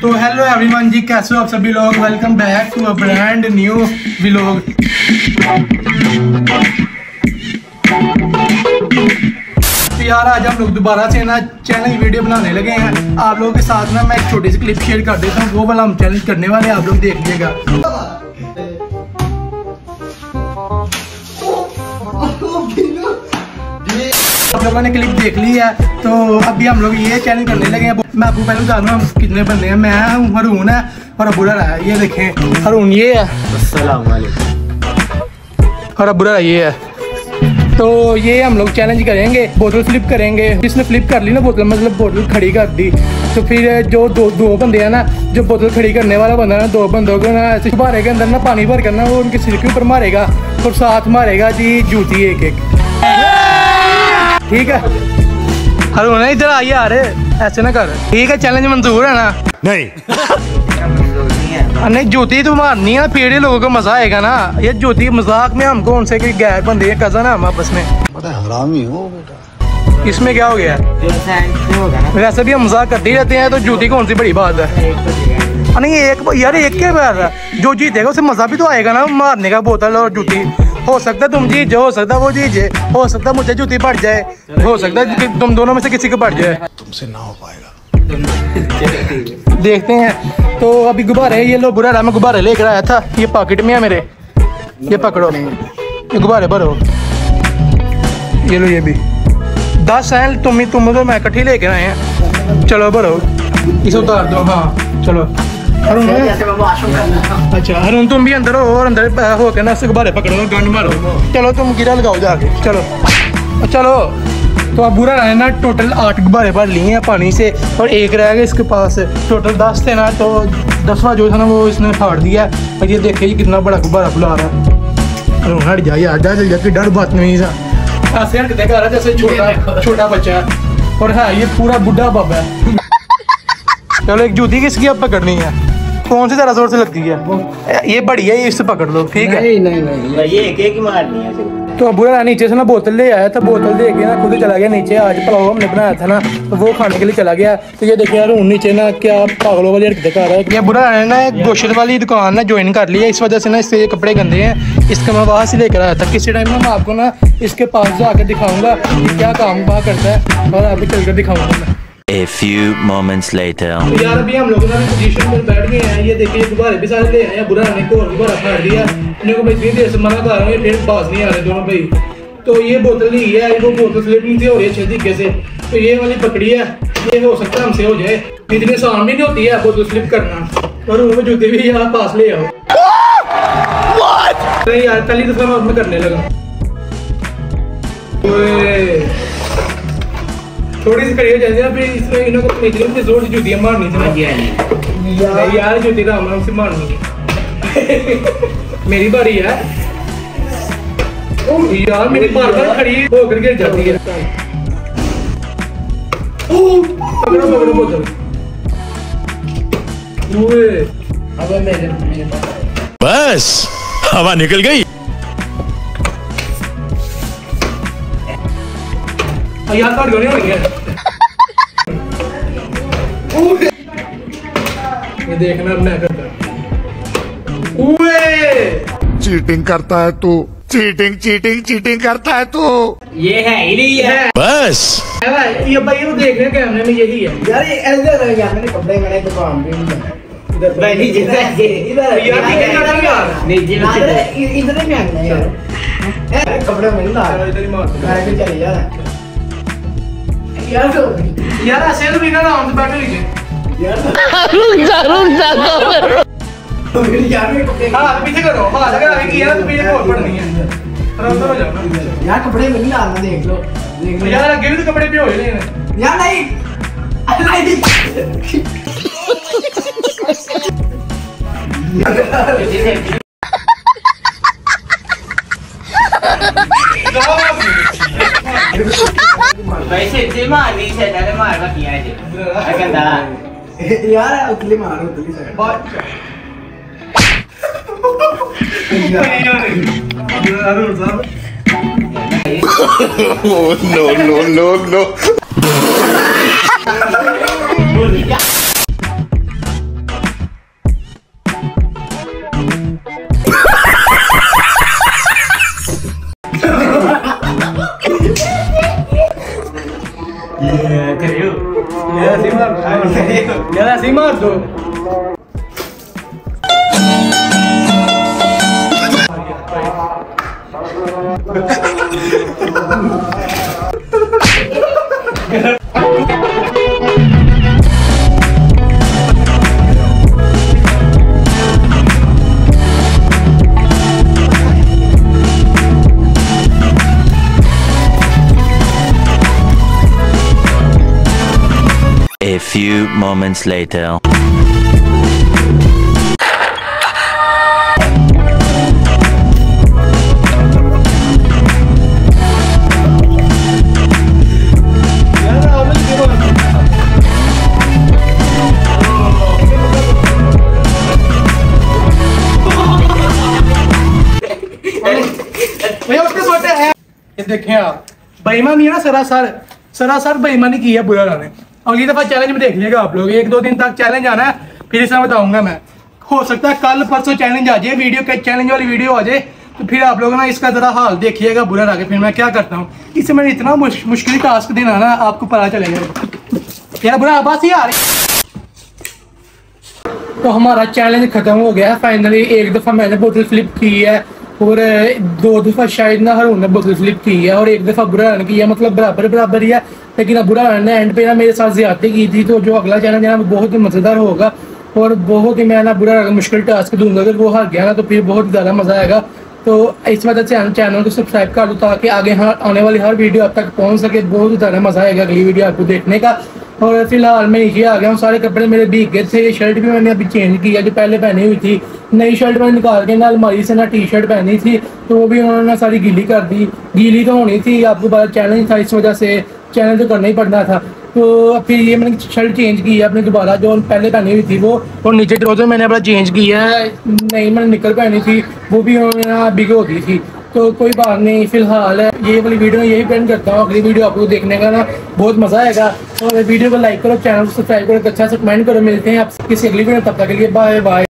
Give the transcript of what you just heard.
तो hello everyone जी, कैसे हो आप सभी लोग। Welcome back to a brand new vlog. तो यार आज हम लोग दोबारा से ना चैलेंज वीडियो बनाने लगे हैं। आप लोगों के साथ ना मैं एक छोटी सी क्लिप शेयर कर देता हूँ, वो वाला हम चैलेंज करने वाले हैं, आप लोग देख लीजिएगा। आप लोगों ने क्लिप देख ली है, तो अभी हम लोग ये चैलेंज करने लगे हैं। मैं आपको पहले बता दूँ हम कितने बंदे हैं। मैं हूँ, हरून है और अबूरा है। ये देखें, हरून ये है, अस्सलाम वालेकुम, और अबूरा ये है। तो ये हम लोग चैलेंज करेंगे, बोतल फ्लिप करेंगे। जिसने फ्लिप कर ली ना बोतल, मतलब बोतल खड़ी कर दी, तो फिर जो दो बंदे हैं ना, जो बोतल खड़ी करने वाला बंदा है ना, दो बंदों को ना ऐसे गुब्बारे के अंदर ना पानी भर करना, वो उनके सिर के ऊपर मारेगा और साथ मारेगा जी जूती एक एक। ठीक है हरून, इधर आ यार, ऐसे ना कर। ठीक है, चैलेंज मंजूर है ना? नहीं नहीं, जूती तो मारनी है, फिर लोगों को मजा आएगा ना। ये जूती मजाक में हमको उनसे कोई गैर बंदे है, कजन है हम आपस में। हरामी हो बेटा, इसमें क्या हो गया? वैसे भी हम मजाक करते ही रहते हैं, तो जूती कौन सी बड़ी बात है? नहीं एक यार, एक के बार जो जीतेगा उसे मजा भी तो आएगा ना मारने का, बोतल और जूती। हो सकता है तुम जीत, हो सकता है वो जीत जाए, हो सकता है मुझे जूती पड़ जाए, हो सकता है तुम दोनों में से किसी को पड़ जाए। तुमसे ना हो पाएगा, देखते हैं। तो अभी गुब्बारे, ये लो बुरा रहा, मैं गुब्बारे लेकर आया था, ये पॉकेट में है मेरे, ये पकड़ो, ये गुब्बारे भरो, ये लो, ये भी 10 हैं। तुम तो मैं इकट्ठी लेकर आए हैं। चलो भरो, इसे उतार दो। हाँ चलो हरून, अच्छा हरून तुम भी अंदर हो, और अंदर हो के ना गुब्बारे पकड़ो, गंड मारो। चलो तुम गिरा लगाओ जाके, चलो चलो। तो अब बुरा रहा ना, टोटल 8 गुब्बारे भर लिए हैं पानी से, और एक रह गया इसके पास। टोटल 10 थे ना, तो 10वां जो था ना वो इसने फाड़ दिया। और ये देखिए ये कितना बड़ा गुब्बारा बुला रहा है। हरून हट जा यार, जा जल्दी, डर बात नहीं था, ऐसे हटते कर रहा जैसे छोटा बच्चा है, और है ये पूरा बुढ़ा बाबा है। चलो एक जूती किसकी अब पकड़नी है? कौन सी ज़रा जोर से लगती है? ये बड़ी है, इससे पकड़ लो। ठीक है, नहीं ये एक ही मारनी है। तो बुरा नीचे से ना बोतल ले आया था, बोतल दे के ना खुद चला गया नीचे। आज पुलाव हमने बनाया था ना, तो वो खाने के लिए चला गया। तो ये देखिए यार नीचे ना क्या पागलों वाली हरकतें कर रहा है। ये बुरा है ना, एक गोश्त वाली दुकान ना ज्वाइन कर लिया, इस वजह से ना इससे कपड़े गंदे हैं। इसका मैं वहाँ से लेकर आया था। किसी टाइम ना मैं आपको ना इसके पास जाकर दिखाऊंगा क्या काम वहाँ करता है, और आपको चल कर दिखाऊंगा मैं। A few moments later. तो यार अभी हम लोग ना पोजीशन में बैठ गए हैं। ये देखिए गुब्बारे भी सारे ले आए, बुरा ने को गुब्बारा फाड़ दिया। इन्हें को मैं इतनी देर से मना कर रहा हूँ, ये फिर बाज नहीं आ रहे दोनों भाई। तो ये बोतल ली है, वो बोतल स्लिप नहीं थी हो रही अच्छे तरीके से, तो ये वाली पकड़ी है। ये हो सकता है हमसे हो जाए, इतनी आसान भी नहीं होती है बोतल स्लिप करना। और उनमें जूते भी यहाँ पास ले आओ। नहीं यार, पहली दफा मैं उसमें करने लगा। थोड़ी सी कड़ी हो जाती है, फिर इसमें इन्हों को इतनी जोर से जूतियाँ मारनी थी यार, जूती राम राम से मारनी है। मेरी बारी है यार, मेरी बार खड़ी होकर गिर जाती है। पकड़ो पकड़ो बोतल। बस हवा निकल गई यार, काट गए हो गया। ये देखना मैं करता। चीटिंग करता है तू, चीटिंग करता है तू। ये है ही नहीं है बस। ये भाई वो देख रहे हैं कैमरे में, यही है यार। ये ऐसे रह गया, मैंने कपड़े मैंने दुकान पे इधर नहीं इधर यार, इधर में आना यार, कपड़े मिल रहा है, इधर ही मार के चले यार। यार ऐसे तो बिना नाम से बैठे लीजिए यार। हाँ पीछे करो, हाँ अगर आगे किया तो पीछे और पड़नी है। हो जाओ यार, कपड़े मिल रहा है, देख लो यार, आगे भी तो कपड़े पे हो जाए यार। नहीं वैसे मारनी से मारना किया है यार, उतली मारो, उतली से no. यार ऐसे ही मार दो। A few moments later. ये देखें आप, बेईमानी है ना, सरासर बेईमानी की है बुरा ने। अगली दफा चैलेंज में देख लीजिएगा आप लोग, 1-2 दिन तक चैलेंज आना है, फिर इसमें बताऊंगा मैं। हो सकता है कल परसों चैलेंज आ जाए, वीडियो के चैलेंज वाली वीडियो आ जाए, तो फिर आप लोग ना इसका जरा हाल देखिएगा बुरा आगे, फिर मैं क्या करता हूँ। इससे मैंने इतना मुश्किल टास्क देना ना, आपको पता चलेगा यार। बुरा आवाज ही आ रही। तो हमारा चैलेंज खत्म हो गया फाइनली। एक दफा मैंने बोतल फ्लिप की है और 2 दफा शायद ना हरून ने बोतल फ्लिप की है और 1 दफा बुरा की है, मतलब बराबर ही है। लेकिन अब बुरा ने एंड पे ना मेरे साथ ज्यादती की थी। तो जो अगला चैलेंज है ना वो बहुत ही मजेदार होगा और बहुत ही मैं ना बुरा मुश्किल टास्क दूंगा। अगर वो हार गया ना तो फिर बहुत ज़्यादा मजा आएगा। तो इस वजह से चैनल को सब्सक्राइब कर दो ताकि आगे आने वाली हर वीडियो आप तक पहुंच सके। बहुत ज़्यादा मजा आएगा अगली वीडियो आपको देखने का। और फिलहाल मैं नीचे आ गया हूँ, सारे कपड़े मेरे भीग गए थे। शर्ट भी मैंने अभी चेंज की है, जो पहले पहनी हुई थी। नई शर्ट मैंने निकाल के ना अलमारी से ना टी-शर्ट पहनी थी, तो वो भी उन्होंने सारी गीली कर दी। गीली तो होनी थी, आपको बड़ा चैलेंज था, इस वजह से चैलेंज तो करना ही पड़ना था। तो फिर ये मैंने शर्ट चेंज की है अपने दोबारा, जो पहले पहनी हुई थी वो। और नीचे ट्राउजर मैंने अपना चेंज किया है, नई मैंने निकल पहनी थी, वो भी उन्होंने भिगो दी थी। तो कोई बात नहीं, फिलहाल ये वाली वीडियो यही प्लान करता हूँ। अगली वीडियो आपको देखने का ना बहुत मजा आएगा। और वीडियो को लाइक करो, चैनल को सब्सक्राइब करो, अच्छा से कमेंट करो। मिलते हैं आप किसी अगली वीडियो, तब तक के लिए बाय बाय।